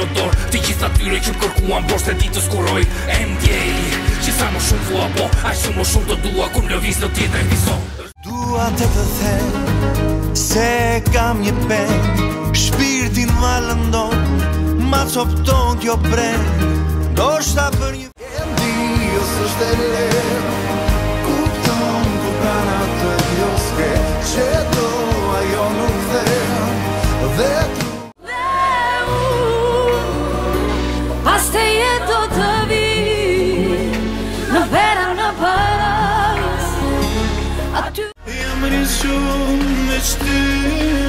prodor Ti gjitha tyre që kërkuan bosh të ditës kuroj E ndjej që sa më shumë vua po Aq që më shumë të dua kur lëviz në tjetër epizod Dua të them se kam një peng Shpirtin ma lëndon ma copton t'jo preng Do shta për një Di ose është e lehtë Kupton ku prana të joske Që do ajo nuk them Dhe Pas te jeto të vi Në vera në paras Aty Jam rinj shumë me qty